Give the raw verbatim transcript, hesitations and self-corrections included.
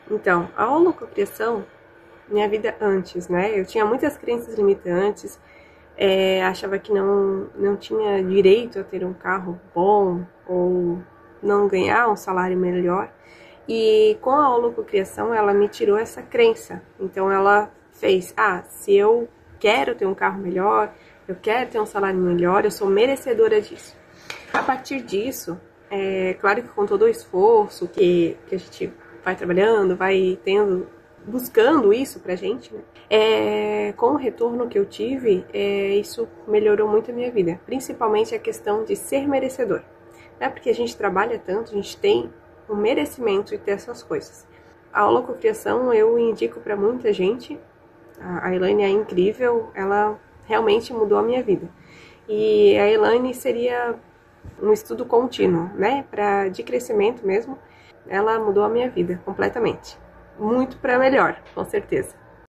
Então, a holococriação, minha vida antes, né? Eu tinha muitas crenças limitantes, é, achava que não, não tinha direito a ter um carro bom ou não ganhar um salário melhor. E com a holococriação, ela me tirou essa crença. Então, ela fez, ah, se eu quero ter um carro melhor, eu quero ter um salário melhor, eu sou merecedora disso. A partir disso, é claro que com todo o esforço que, que a gente vai trabalhando, vai tendo, buscando isso pra gente, né? É, com o retorno que eu tive, é, isso melhorou muito a minha vida. Principalmente a questão de ser merecedor. Não é porque a gente trabalha tanto, a gente tem o merecimento de ter essas coisas. A holococriação eu indico para muita gente. A Elaine é incrível, ela realmente mudou a minha vida. E a Elaine seria um estudo contínuo, né, para de crescimento mesmo. Ela mudou a minha vida completamente. Muito para melhor, com certeza.